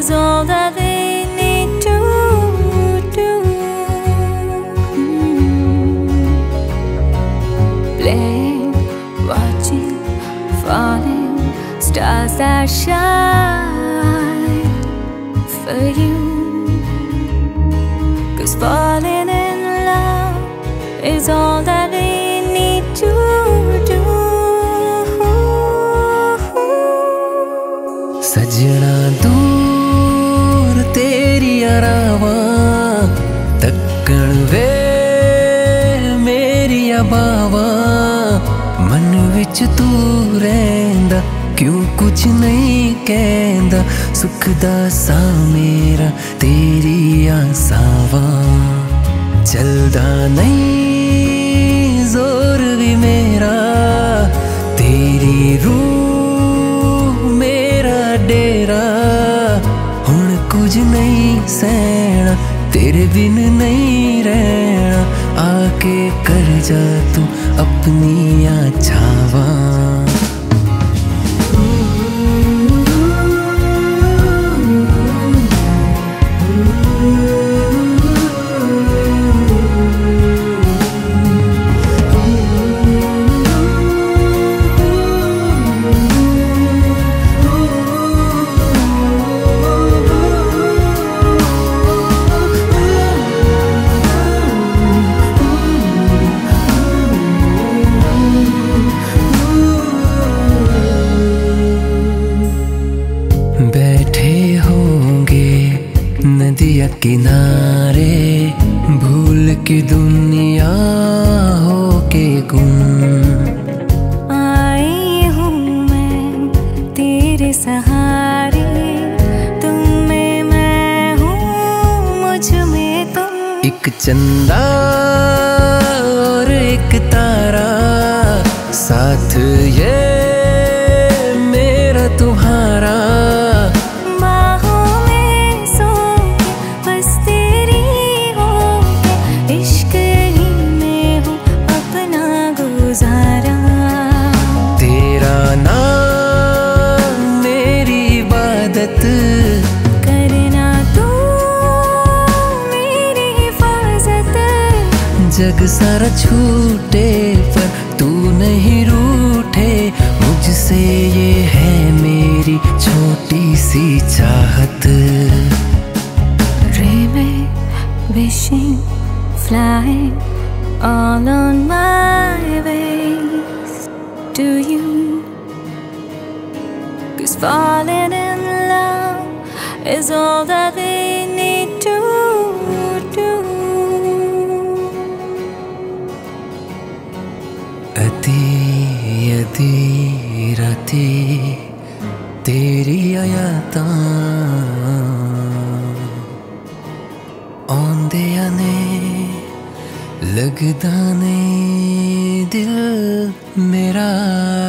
is all that they need to do. Playing, watching, falling, stars that shine for you. 'Cause falling in love is all that we need to do. सजना दूर तेरी अरावा तक्कण वे मेरी बावा मन विच तू रहिंदा क्यों कुछ नहीं कहंदा सुख दा सा मेरा तेरी आसावा चलदा नहीं जोर भी मेरा तेरी रूह मेरा डेरा हुण कुछ नहीं सहना तेरे बिन नहीं रहना आके कर जा तू अपनी छावा बैठे होंगे नदिया किनारे भूल के दुनिया हो के गुम आई हूँ मैं तेरे सहारे तुम में मैं हूँ मुझ में तुम एक चंदा और एक तारा साथ ये मेरा तुम्हारा तेरा नाम मेरी इबादत करना तू मेरी हिफाजत जग सारा छूटे पर तू नहीं रूठे मुझसे ये है मेरी छोटी सी चाहत Dreaming, wishing, flying all on my ways to you. 'Cause falling in love is all that we need to do. अधी अधी राती तेरी आयातां आंदियां ने लगदा नहीं दिल मेरा